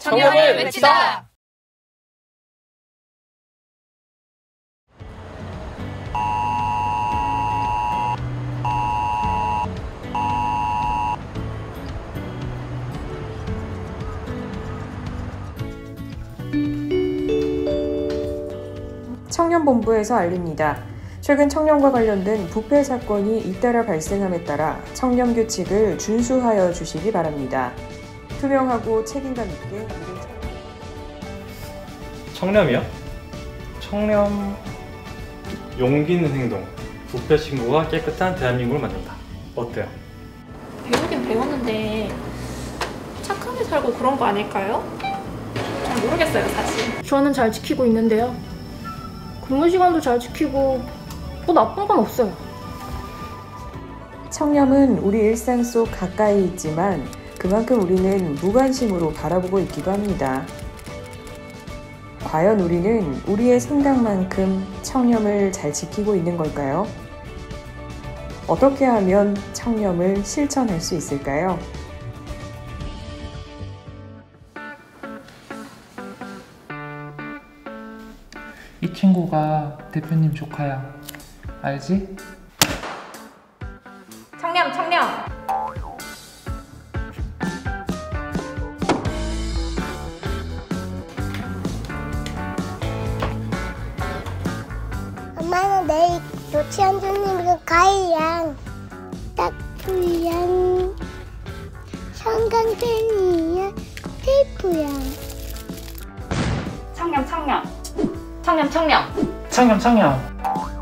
청렴을 외치자! 청년본부에서 알립니다. 최근 청년과 관련된 부패 사건이 잇따라 발생함에 따라 청렴 규칙을 준수하여 주시기 바랍니다. 투명하고 책임감 있게 청렴이요? 청렴, 용기 있는 행동, 부패 신고가 깨끗한 대한민국을 만든다. 어때요? 배우긴 배웠는데 착하게 살고 그런 거 아닐까요? 잘 모르겠어요, 사실. 저는 잘 지키고 있는데요. 근무 시간도 잘 지키고 뭐 나쁜 건 없어요. 청렴은 우리 일상 속 가까이 있지만 그만큼 우리는 무관심으로 바라보고 있기도 합니다. 과연 우리는 우리의 생각만큼 청렴을 잘 지키고 있는 걸까요? 어떻게 하면 청렴을 실천할 수 있을까요? 이 친구가 대표님 조카야. 알지? 청렴, 청렴! 엄마는 내일 유치원 선생님이랑 가이랑 딱두이랑 성강팬이랑 테이프랑 청렴, 청렴! 청렴, 청렴! 청렴 청렴.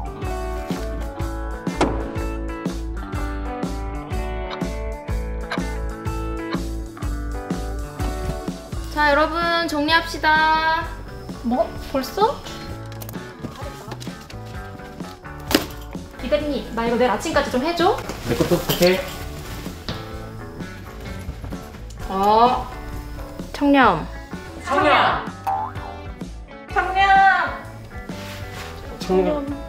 자, 여러분 정리합시다. 뭐? 벌써? 이대리님, 나 이거 내일 아침까지 좀 해줘. 내 것도 부탁해. 청렴. 청렴! 청렴! 청렴.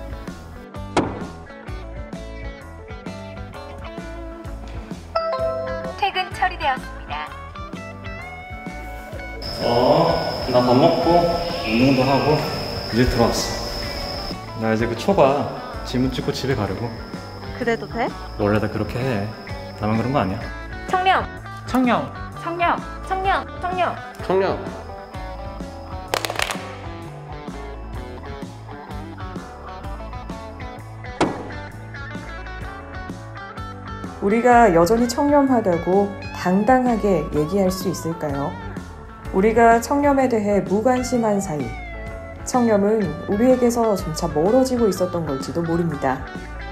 퇴근 처리되었습니다. 나 밥 먹고 운동도 하고 이제 들어왔어. 나 이제 그 초과 지문 찍고 집에 가려고. 그래도 돼? 원래 다 그렇게 해. 나만 그런 거 아니야? 청렴! 청렴. 청렴! 청렴! 청렴! 청렴. 우리가 여전히 청렴하다고 당당하게 얘기할 수 있을까요? 우리가 청렴에 대해 무관심한 사이, 청렴은 우리에게서 점차 멀어지고 있었던 걸지도 모릅니다.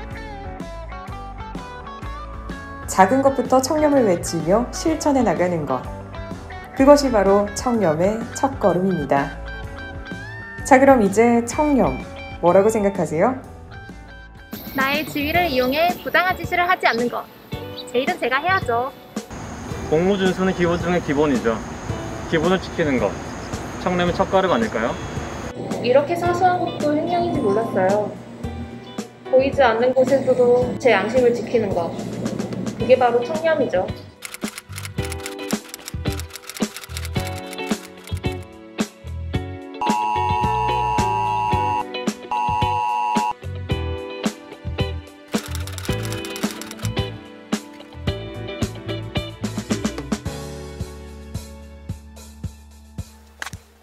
작은 것부터 청렴을 외치며 실천해 나가는 것. 그것이 바로 청렴의 첫걸음입니다. 자, 그럼 이제 청렴, 뭐라고 생각하세요? 나의 지위를 이용해 부당한 지시를 하지 않는 것. 제 일은 제가 해야죠. 공무 준수는 기본 중에 기본이죠. 기본을 지키는 것. 청렴의 첫걸음 아닐까요? 이렇게 사소한 것도 행령인지 몰랐어요. 보이지 않는 곳에서도 제 양심을 지키는 것. 그게 바로 청렴이죠.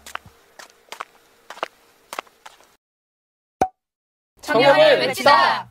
청렴을 외치자!